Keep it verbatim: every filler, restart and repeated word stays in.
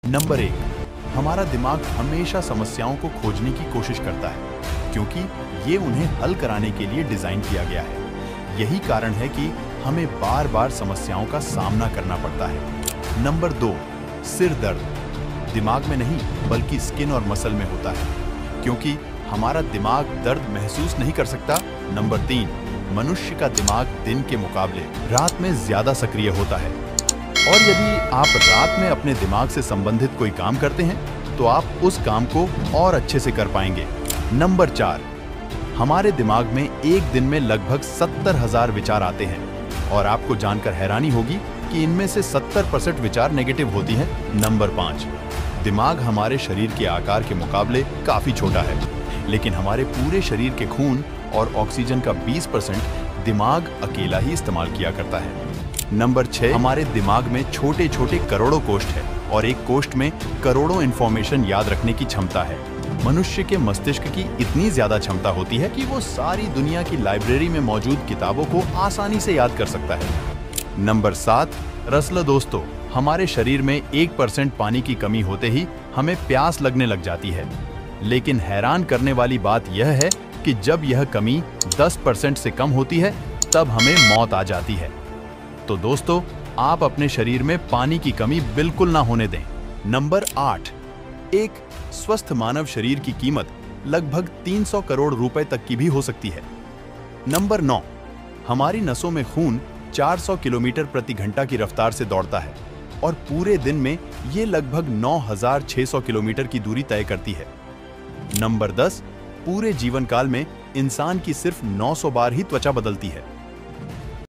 Number एक, हमारा दिमाग हमेशा समस्याओं को खोजने की कोशिश करता है, क्योंकि ये उन्हें हल कराने के लिए डिजाइन किया गया है। यही कारण है कि हमें बार बार समस्याओं का सामना करना पड़ता है। नंबर दो, सिर दर्द दिमाग में नहीं बल्कि स्किन और मसल में होता है, क्योंकि हमारा दिमाग दर्द महसूस नहीं कर सकता। नंबर तीन, मनुष्य का दिमाग दिन के मुकाबले रात में ज्यादा सक्रिय होता है, और यदि आप रात में अपने दिमाग से संबंधित कोई काम करते हैं तो आप उस काम को और अच्छे से कर पाएंगे। नंबर चार, हमारे दिमाग में एक दिन में लगभग सत्तर हजार विचार आते हैं, और आपको जानकर हैरानी होगी कि इनमें से सत्तर परसेंट विचार नेगेटिव होती हैं। नंबर पाँच, दिमाग हमारे शरीर के आकार के मुकाबले काफी छोटा है, लेकिन हमारे पूरे शरीर के खून और ऑक्सीजन का बीस परसेंट दिमाग अकेला ही इस्तेमाल किया करता है। नंबर छह, हमारे दिमाग में छोटे छोटे करोड़ों कोष्ठ है, और एक कोष्ठ में करोड़ों इंफॉर्मेशन याद रखने की क्षमता है। मनुष्य के मस्तिष्क की इतनी ज्यादा क्षमता होती है कि वो सारी दुनिया की लाइब्रेरी में मौजूद किताबों को आसानी से याद कर सकता है। नंबर सात, रसलो दोस्तों, हमारे शरीर में एक परसेंट पानी की कमी होते ही हमें प्यास लगने लग जाती है, लेकिन हैरान करने वाली बात यह है कि जब यह कमी दस परसेंट से कम होती है तब हमें मौत आ जाती है। तो दोस्तों, आप अपने शरीर में पानी की कमी बिल्कुल ना होने दें। नंबर आठ, एक स्वस्थ मानव शरीर की कीमत लगभग तीन सौ करोड़ रुपए तक की भी हो सकती है। नंबर नौ, हमारी नसों में खून चार सौ किलोमीटर प्रति घंटा की रफ्तार से दौड़ता है, और पूरे दिन में ये लगभग नौ हजार छह सौ किलोमीटर की दूरी तय करती है। नंबर दस, पूरे जीवन काल में इंसान की सिर्फ नौ सौ बार ही त्वचा बदलती है,